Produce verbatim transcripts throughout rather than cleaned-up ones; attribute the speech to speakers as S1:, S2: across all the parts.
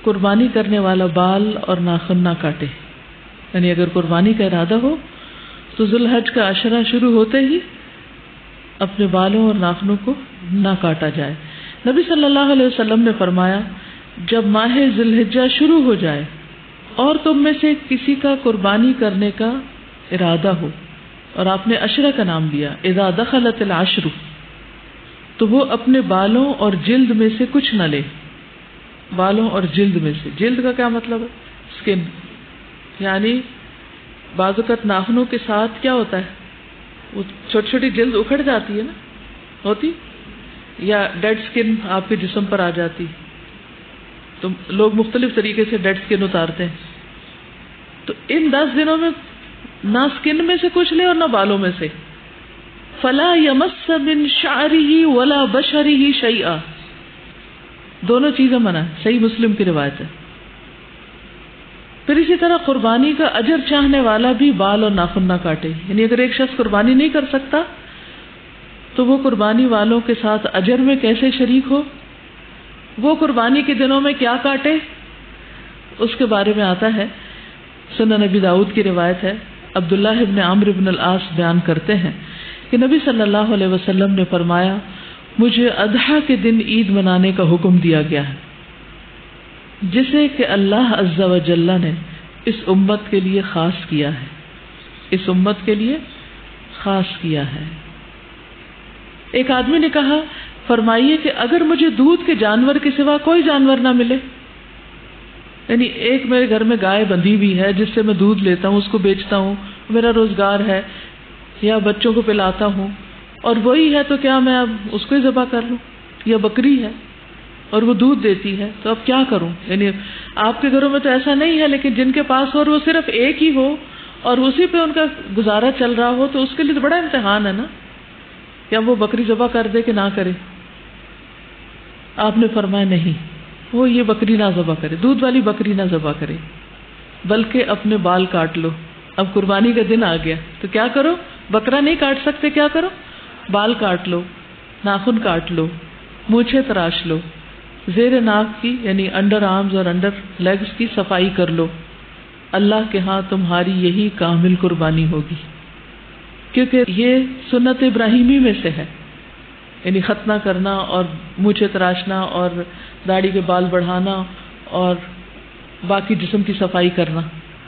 S1: قربانی کرنے والا بال اور ناخن نہ کاٹے، یعنی اگر قربانی کا ارادہ ہو تو ذی الحج کا عشرہ شروع ہوتے ہی اپنے بالوں اور ناخنوں کو نہ کاٹا جائے۔ نبی صلی اللہ علیہ وسلم نے فرمایا جب ماہ ذی الحجہ شروع ہو جائے اور تم میں سے کسی کا قربانی کرنے کا ارادہ ہو، اور آپ نے عشرہ کا نام لیا، اذا دخلت العشر، تو وہ اپنے بالوں اور جلد میں سے کچھ نہ لے۔ بالوں اور جلد میں سے، جلد کا کیا مطلب ہے؟ سکن، یعنی بعض اوقات ناخنوں کے ساتھ کیا ہوتا ہے، وہ چھوٹی چھوٹی جلد اکھڑ جاتی ہے نا، ہوتی، یا ڈیڈ سکن آپ کے جسم پر آ جاتی، تو لوگ مختلف طریقے سے ڈیڈ سکن اتارتے ہیں۔ تو ان دس دنوں میں نہ سکن میں سے کچھ لے اور نہ بالوں میں سے۔ فلا یمس من شعرہ ولا بشرہ شیئا، دونوں چیزیں منع ہے، صحیح مسلم کی روایت ہے۔ پھر اسی طرح قربانی کا اجر چاہنے والا بھی بال اور ناخن نہ کاٹے، یعنی اگر ایک شخص قربانی نہیں کر سکتا تو وہ قربانی والوں کے ساتھ اجر میں کیسے شریک ہو، وہ قربانی کے دنوں میں کیا کاٹے، اس کے بارے میں آتا ہے۔ سنن نبی داؤد کی روایت ہے، عبداللہ ابن عمرو ابن العاص بیان کرتے ہیں کہ نبی صلی اللہ علیہ وسلم نے فرمایا مجھے اضحیٰ کے دن عید منانے کا حکم دیا گیا ہے، جسے کہ اللہ عز و جل نے اس امت کے لیے خاص کیا ہے، اس امت کے لیے خاص کیا ہے۔ ایک آدمی نے کہا فرمائیے کہ اگر مجھے دودھ کے جانور کے سوا کوئی جانور نہ ملے، یعنی ایک میرے گھر میں گائے بندھی ہوئی ہے جس سے میں دودھ لیتا ہوں، اس کو بیچتا ہوں، میرا روزگار ہے، یا بچوں کو پلاتا ہوں، اور وہی ہے تو کیا میں اب اس کو ہی ذبح کر لوں؟ یا بکری ہے اور وہ دودھ دیتی ہے تو اب کیا کروں؟ یعنی آپ کے گھروں میں تو ایسا نہیں ہے، لیکن جن کے پاس اور وہ صرف ایک ہی ہو اور اسی پہ ان کا گزارا چل رہا ہو تو اس کے لیے تو بڑا امتحان ہے نا، کیا وہ بکری ذبح کر دے کہ نہ کرے؟ آپ نے فرمایا نہیں، وہ یہ بکری نہ ذبح کرے، دودھ والی بکری نہ ذبح کرے، بلکہ اپنے بال کاٹ لو۔ اب قربانی کا دن آ گیا تو کیا کرو؟ بکرا نہیں کاٹ سکتے، کیا کرو؟ بال کاٹ لو، ناخن کاٹ لو، مونچھیں تراش لو، زیر ناک کی یعنی انڈر آرمز اور انڈر لیگز کی صفائی کر لو، اللہ کے ہاں تمہاری یہی کامل قربانی ہوگی، کیونکہ یہ سنت ابراہیمی میں سے ہے، یعنی ختنہ کرنا اور مونچھیں تراشنا اور داڑھی کے بال بڑھانا اور باقی جسم کی صفائی کرنا۔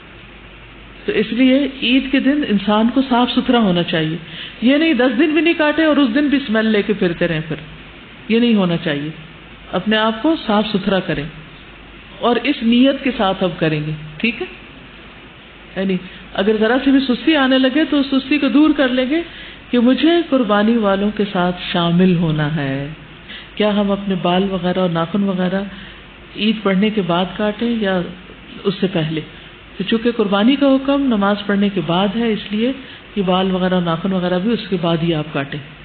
S1: تو اس لیے عید کے دن انسان کو صاف ستھرا ہونا چاہیے، یہ نہیں دس دن بھی نہیں کاٹے اور اس دن بھی اسمیل لے کے پھرتے رہیں، پھر یہ نہیں ہونا چاہیے۔ اپنے آپ کو صاف ستھرا کریں اور اس نیت کے ساتھ اب کریں گے، ٹھیک ہے؟ یعنی اگر ذرا سی بھی سستی آنے لگے تو اس سستی کو دور کر لیں گے کہ مجھے قربانی والوں کے ساتھ شامل ہونا ہے۔ کیا ہم اپنے بال وغیرہ اور ناخن وغیرہ عید پڑھنے کے بعد کاٹیں یا اس سے پہلے؟ تو چونکہ قربانی کا حکم نماز پڑھنے کے بعد ہے، اس لیے یہ بال وغیرہ اور ناخن وغیرہ بھی اس کے بعد ہی آپ کاٹیں۔